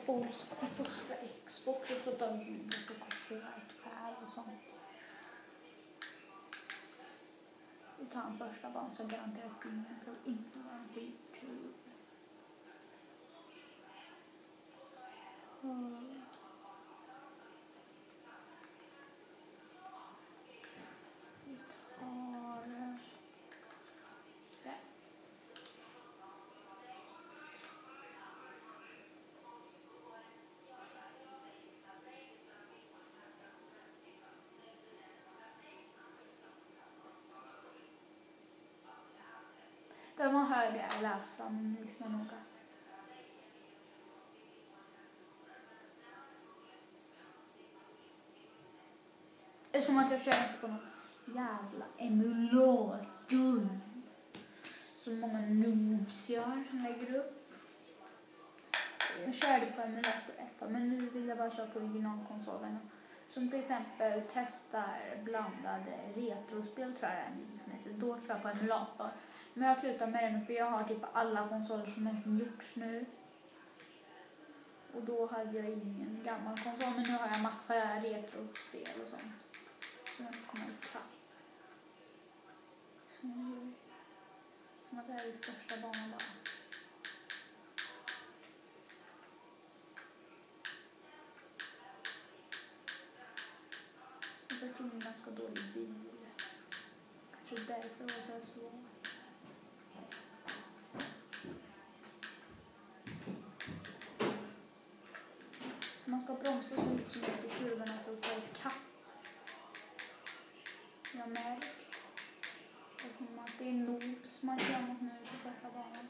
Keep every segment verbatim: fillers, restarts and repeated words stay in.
Falls till första Xbox och så tar ljudet och copyright här och sånt. Vi tar en första gång så garanterat vinner för att inte vara på YouTube. Mm. Vi tar det. Där man hör det läsa, men lyssna noga. Det är som att jag kör inte på något jävla emulator. Så många noobs gör som lägger upp. Jag körde på emulator ett, men nu vill jag bara köra på originalkonsolerna. Som till exempel testar blandade retrospel, tror jag det är en video som heter. Då kör jag på emulator. Men jag slutar med den för jag har typ alla konsoler som någonsin gjorts nu. Och då hade jag ingen gammal konsol, men nu har jag massa retrospel och sånt. Så jag kommer ikapp. Som, som att det här är första banan bara. Jag tror det är en ganska dålig bil. Kanske därför var så här svårt. Man ska bromsa så lite som möjligt i kurvorna för att ta ikapp. Jag har märkt att det är noobs man kör mot nu på första banan.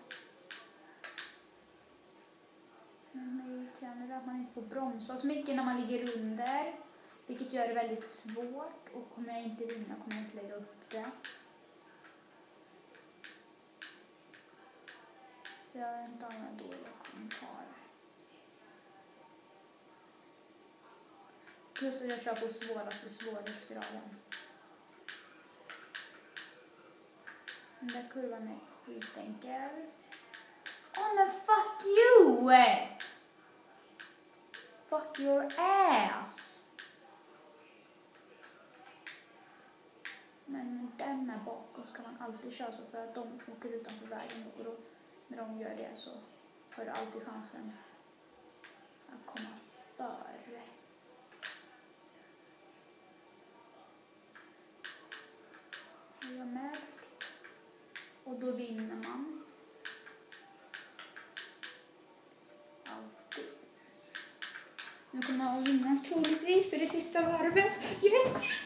Men det är irriterande att man inte får bromsa så mycket när man ligger under. Vilket gör det väldigt svårt, och kommer jag inte vinna kommer jag inte lägga upp det. Jag har inte alla dåliga kommentarer. Plus att jag kör på svåraste svårighetsgraden. Den där kurvan är skitenkel. Åh, men fuck you! Fuck your ass! Men den här bakom ska man alltid köra så, för att de åker utanför vägen, och då, när de gör det så har du alltid chansen att komma före. Har jag märkt? Och då vinner man. Alltid. Nu kommer jag att vinna troligtvis för det sista varvet. Yes!